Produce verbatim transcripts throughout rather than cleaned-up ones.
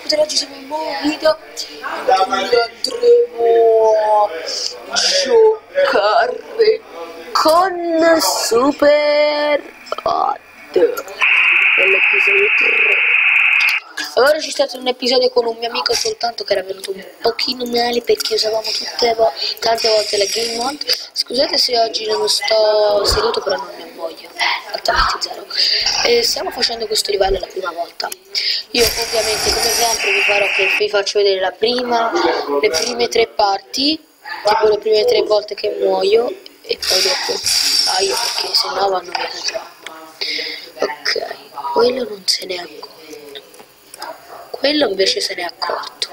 tutti, oggi siamo in un nuovo video in cui andremo a giocare con Super Hot nell'episodio tre. Allora c'è stato un episodio con un mio amico soltanto che era venuto un pochino male perché usavamo tutte vo tante volte la game mode. Scusate se oggi non sto seduto, però non ne ho voglia, altamente zero. E stiamo facendo questo livello la prima volta. Io ovviamente come sempre vi farò che vi faccio vedere la prima, le prime tre parti, tipo le prime tre volte che muoio e poi dopo taglio perché sennò vanno via troppo. Ok, quello non se ne è accorto. Quello invece se ne è accorto.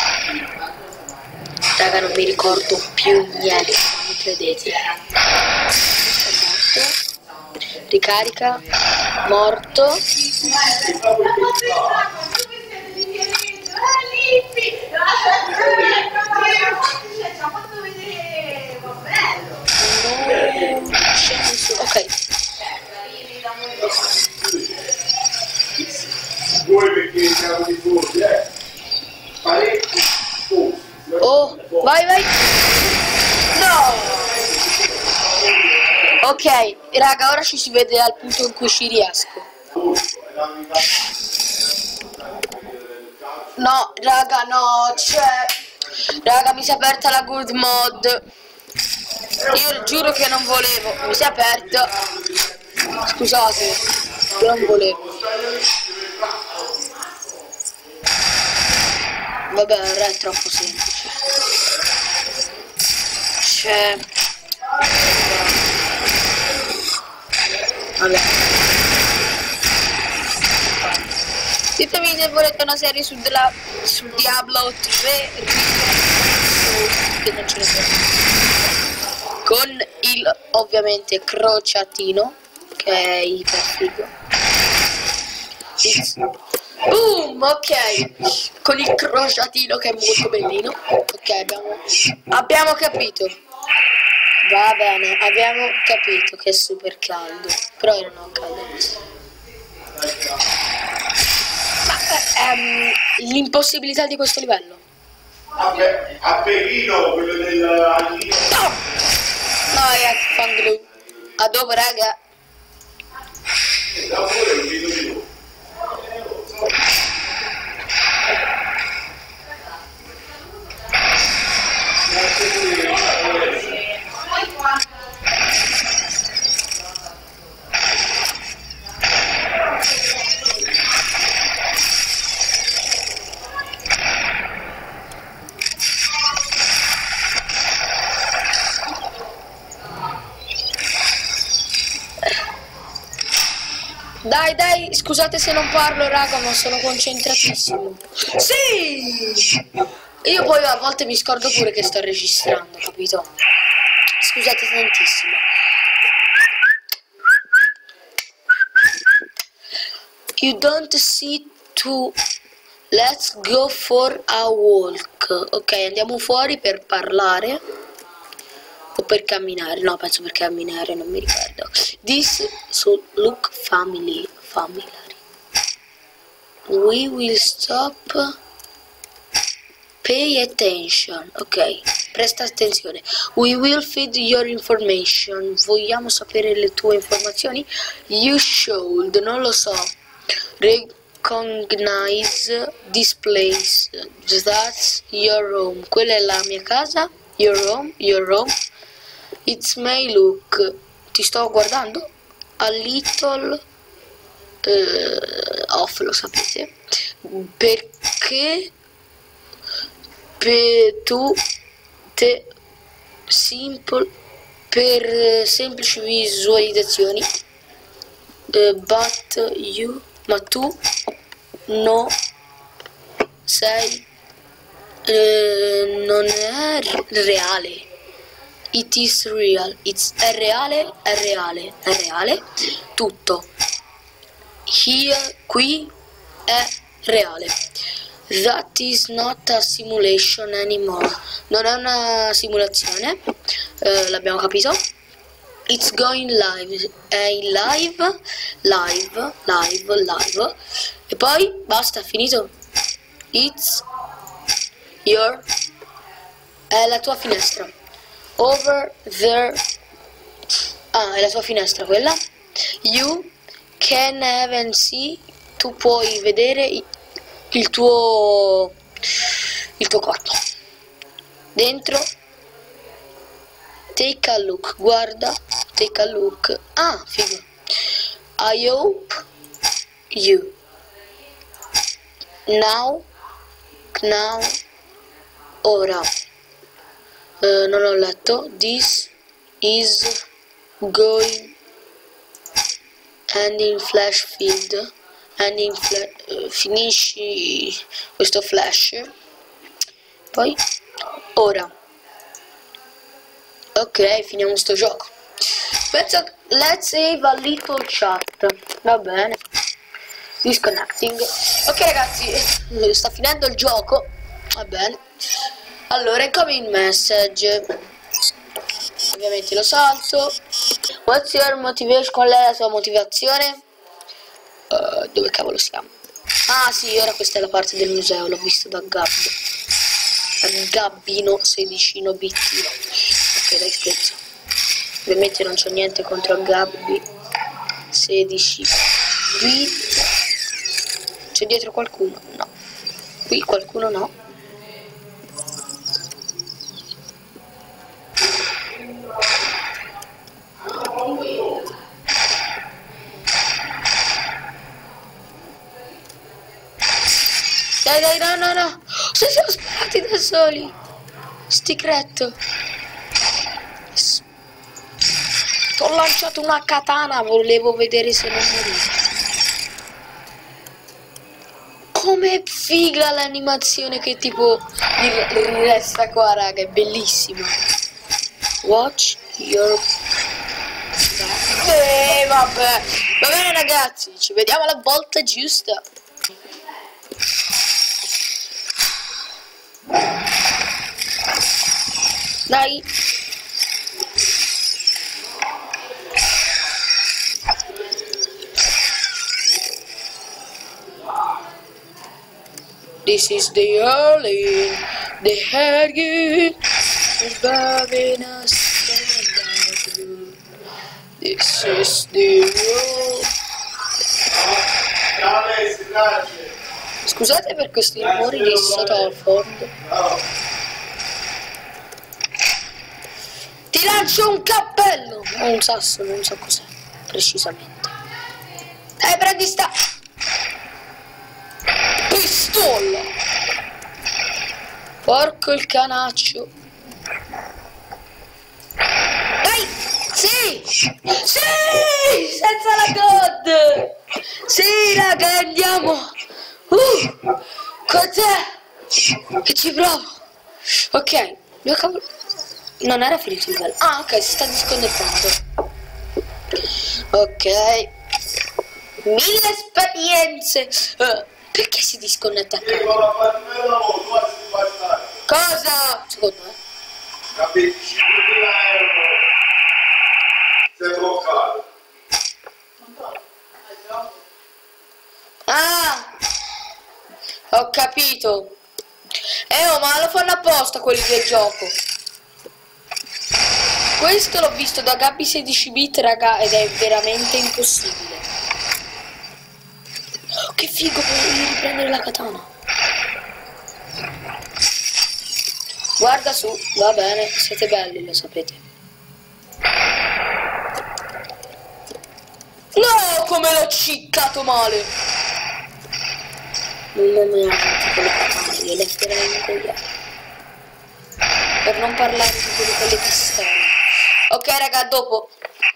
Raga, non mi ricordo più niente, non mi credete. È morto. Ricarica. Morto. Non c'è nessuno. Ok. Oh, vai vai. No. Ok, raga, ora ci si vede al punto in cui ci riesco. No, raga, no, cioè raga, mi si è aperta la good mod. Io giuro che non volevo. Mi si è aperta. Scusate, io non volevo. Vabbè, ora è troppo semplice. C'è... Vabbè. Ditemi se volete una serie su, della, su Diablo tre, che non ce ne sono. Con il, ovviamente, crociatino, che è iper figo. It's... Boom, ok, con il crociatino che è molto bellino. Ok, abbiamo, abbiamo capito. Va bene, abbiamo capito che è super caldo. Però io non ho caldo. Ma ehm, l'impossibilità di questo livello. A Perino, quello del... No! No, ragazzi, fanglue. A dopo, raga. Dai, dai, scusate se non parlo, raga, ma sono concentratissimo. Sì! Io poi a volte mi scordo pure che sto registrando, capito? Scusate tantissimo. You don't see to... Let's go for a walk. Ok, andiamo fuori per parlare. O per camminare, no, penso per camminare, non mi ricordo. This so look family, familiar. We will stop. Pay attention. Ok, presta attenzione. We will feed your information. Vogliamo sapere le tue informazioni? You should, non lo so. Recognize this place. That's your home. Quella è la mia casa. Your home, your home. It's may look, ti sto guardando, a little uh, off, lo sapete, perché per tu te simple per semplici visualizzazioni, uh, but you, ma tu no sei, uh, non è reale. It is real. It's è reale, è reale, è reale. Tutto. Here, qui, è reale. That is not a simulation anymore. Non è una simulazione. Uh, l'abbiamo capito. It's going live. È in live. Live, live, live. E poi basta, è finito. It's your... è la tua finestra. Over there. Ah, è la tua finestra quella. You can even see. Tu puoi vedere il tuo... il tuo corpo. Dentro. Take a look. Guarda. Take a look. Ah, figo. I hope you. Now. Now. Ora. Uh, non ho letto. This is going and in flash field. And in flash. Uh, finisci questo flash. Poi. Ora. Ok, finiamo sto gioco. Penso. Let's save a little chat. Va bene. Disconnecting. Ok ragazzi, sta finendo il gioco. Va bene. Allora, incoming message. Ovviamente lo salto. What's your motivation? Qual è la tua motivazione? Uh, dove cavolo siamo? Ah sì, ora questa è la parte del museo. L'ho visto da Gab. Da Gabbino sedicino bittino. Ok, dai, scherzo. Ovviamente non c'ho niente contro Gabby sedici bit. C'è dietro qualcuno? No. Qui qualcuno no. Dai dai no no no. Se siamo sparati da soli. Sti cretto. Ho lanciato una katana, volevo vedere se non morivo. Come figa l'animazione che tipo resta qua, raga, è bellissima. Watch your... Eh, vabbè. Va bene ragazzi, ci vediamo alla volta giusta. Dai. This is the early, the hair above us. This is the road. Scusate per questi rumori di sottofondo. Ti lancio un cappello! O un sasso, non so cos'è precisamente. Dai, prendi sta pistola! Porco il canaccio! Dai! Sì! Sì! Senza la god! Sì, raga, andiamo! Uh! Con te! Che ci provo! Ok, due cavolo. Non era finito il bello. Ah, ok, si sta disconnettendo. Ok. Mille esperienze. Uh, perché si disconnetta a caso? Cosa? Secondo me. Capito? cinquemila euro. Sei bloccato. Ah! Ho capito. Eh, oh, ma lo fanno apposta quelli del gioco. Questo l'ho visto da Gabby sedici bit, raga, ed è veramente impossibile. Oh, che figo, puoi riprendere la katana. Guarda su, va bene, siete belli, lo sapete. No, come l'ho ciccato male. Mamma mia, con le katane, io le tirerei in cogliere. Per non parlare di quelli con le pistole. Ok raga, dopo.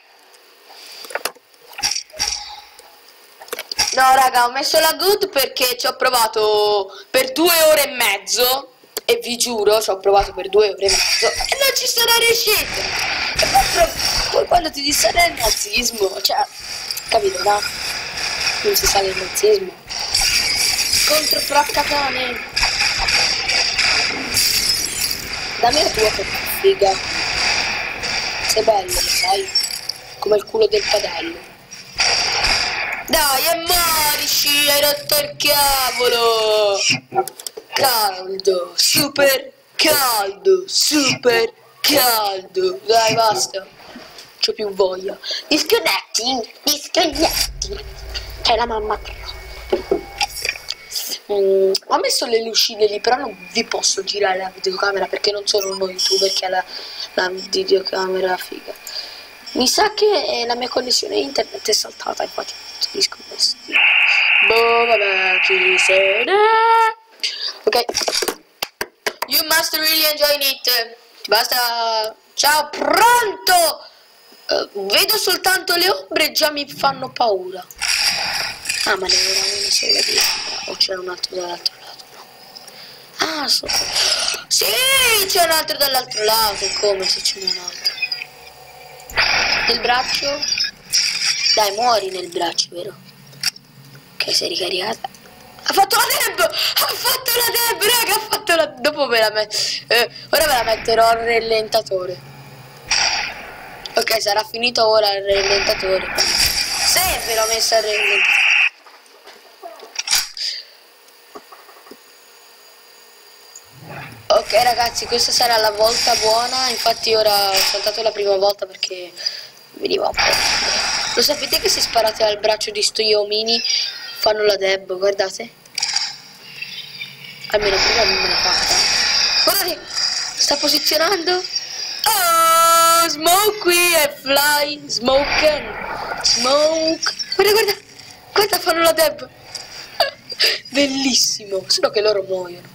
No raga, ho messo la good perché ci ho provato per due ore e mezzo. E vi giuro, ci ho provato per due ore e mezzo e non ci sono riuscito. E poi, poi quando ti dissane il nazismo, cioè, capito, no? Non si sa del nazismo. Contro fraccatane. Dammi la tua figa. Sei bello, lo sai? Come il culo del padello. Dai, e morisci, hai rotto il cavolo! caldo, super caldo, super caldo. Dai, basta. C'ho più voglia. Disconnecting, disconnecting. C'è la mamma. Mm, ho messo le lucine lì, però non vi posso girare la videocamera perché non sono uno youtuber che ha la, la videocamera figa. Mi sa che la mia connessione internet è saltata, infatti sono disconnesso. Boh, vabbè, chi se ne... Ok. You must really enjoy it. Basta. Ciao, pronto! Uh, vedo soltanto le ombre e già mi fanno paura. Ah, ma ne era una sola di ombra. O c'era un altro dall'altro lato? No. Ah, so... Sì, c'è un altro dall'altro lato. Come se c'è un altro? Nel braccio? Dai, muori nel braccio, vero? Ok, sei ricaricata. Ha fatto la deb! Ha fatto la deb, raga, ha fatto la... Dopo me la metto... Eh, ora me la metterò al rallentatore. Ok, sarà finito ora il rallentatore. Se ve l'ho messo al rallentatore. Ok ragazzi, questa sarà la volta buona. Infatti ora ho saltato la prima volta perché veniva un po'. Lo sapete che se sparate al braccio di sto Yomini fanno la deb, guardate. Almeno prima non me l'ha fatta. Guardate, sta posizionando. Oh, smoke qui e fly. Smoken. Smoke. Guarda, guarda. Guarda, fanno la deb. Bellissimo. Solo che loro muoiono.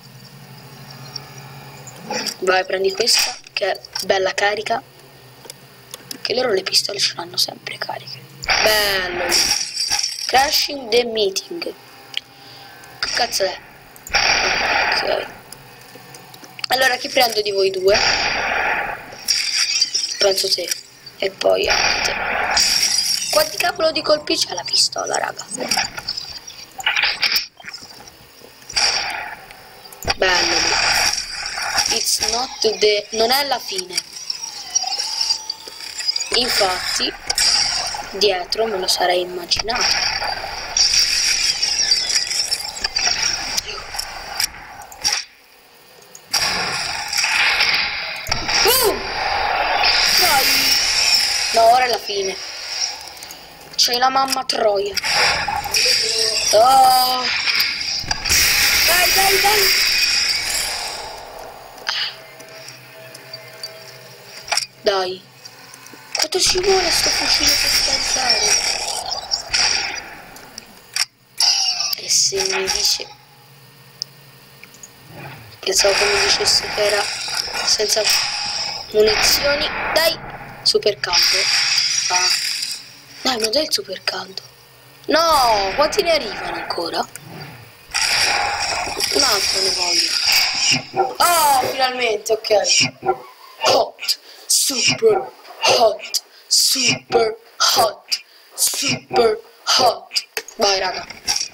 Vai, prendi questa, che è bella carica. Che loro le pistole ce l'hanno sempre cariche. Bello. Crashing the meeting. Che cazzo è? Ok. Allora chi prendo di voi due? Penso te. E poi anche te. Quanti cavolo di colpi c'è la pistola, raga? Bello. It's not the... non è la fine. Infatti dietro me lo sarei immaginato. Uh! Dai. No, ora è la fine. C'è la mamma troia. Oh. Dai, dai, dai. Dai, quanto ci vuole sto fucile per scansare? E se mi dice... Pensavo che mi dicesse che era senza munizioni. Dai, super caldo. Ah. Dai, ma dai il super caldo. No, quanti ne arrivano ancora? Un altro ne voglio. Oh, finalmente, ok. Hot. Super hot, super hot, super hot. Vai raga.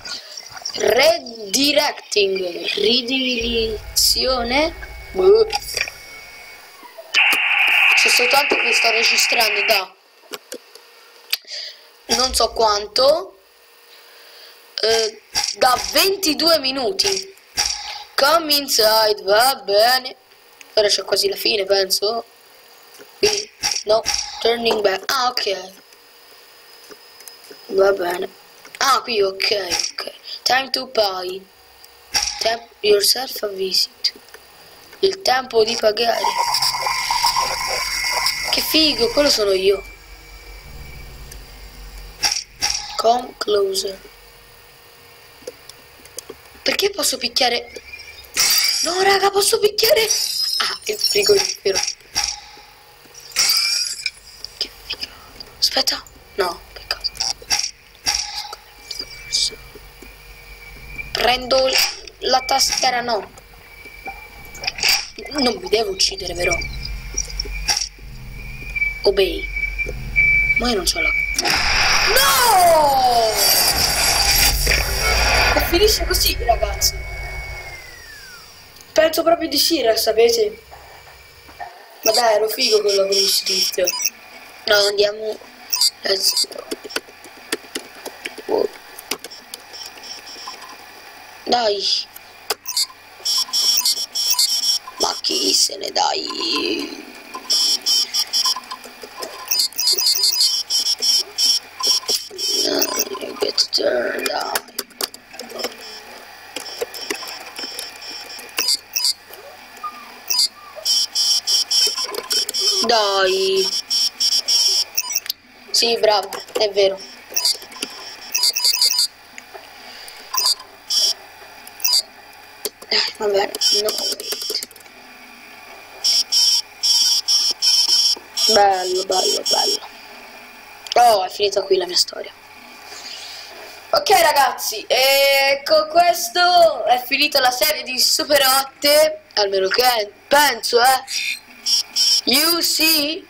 Redirecting, ridirizione. Boh. C'è soltanto che sto registrando da non so quanto, eh, da ventidue minuti. Come inside, va bene. Ora c'è quasi la fine, penso. Qui, no, turning back. Ah, ok. Va bene. Ah, qui, ok, ok. Time to pay. Tap yourself a visit. Il tempo di pagare. Che figo, quello sono io. Come closer. Perché posso picchiare? No, raga, posso picchiare? Ah, il frigorifero. Aspetta, no, peccato. Prendo la tastiera, no. Non mi devo uccidere, vero? Obey. Ma io non ce l'ho. No! E finisce così, ragazzi. Penso proprio di sì, sapete? Ma dai, ero figo quello con il street. No, andiamo. Let's go. Oh. Dai. chi se ne dai. Uh, get turned on. Dai. Sì, bravo, è vero. Va bene, no, wait. Bello, bello, bello. Oh, è finita qui la mia storia. Ok ragazzi, e con questo è finita la serie di Super otto, almeno che penso, eh. You see?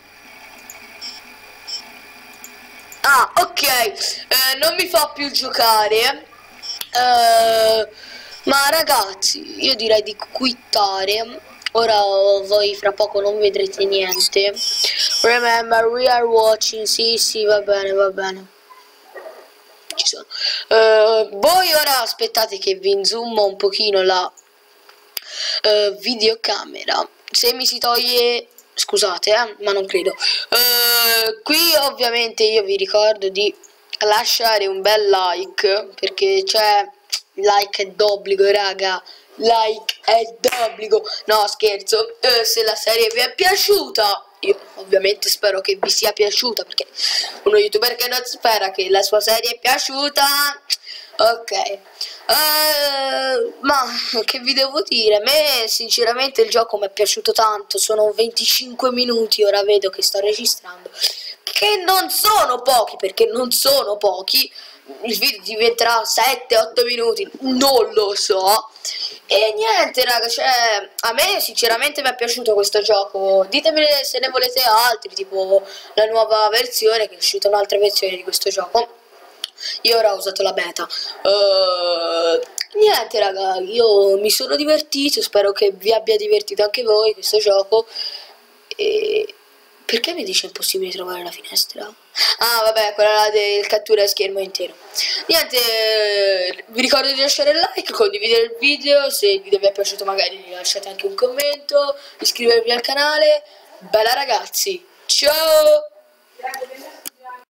Ah, ok, eh, non mi fa più giocare, eh, ma ragazzi, io direi di quittare. Ora voi fra poco non vedrete niente. Remember, we are watching. Sì, sì, va bene, va bene. Ci sono. Uh, voi ora aspettate che vi inzoomo un pochino la uh, videocamera. Se mi si toglie, scusate, eh, ma non credo. Uh, qui ovviamente io vi ricordo di lasciare un bel like, perché c'è like è d'obbligo, raga. Like è d'obbligo. No, scherzo. Uh, se la serie vi è piaciuta, io ovviamente spero che vi sia piaciuta, perché uno youtuber che non spera che la sua serie è piaciuta, ok. Uh, ma che vi devo dire, a me sinceramente il gioco mi è piaciuto tanto. Sono venticinque minuti, ora vedo che sto registrando, che non sono pochi, perché non sono pochi. Il video diventerà sette otto minuti, non lo so. E niente raga, cioè a me sinceramente mi è piaciuto questo gioco. Ditemi se ne volete altri, tipo la nuova versione, che è uscita un'altra versione di questo gioco. Io ora ho usato la beta. uh, Niente raga, io mi sono divertito, spero che vi abbia divertito anche voi questo gioco. E perché mi dice impossibile trovare la finestra? Ah vabbè, quella del cattura schermo intero. Niente, vi ricordo di lasciare il like, condividere il video. Se il video vi è piaciuto magari lasciate anche un commento, iscrivervi al canale. Bella ragazzi, ciao!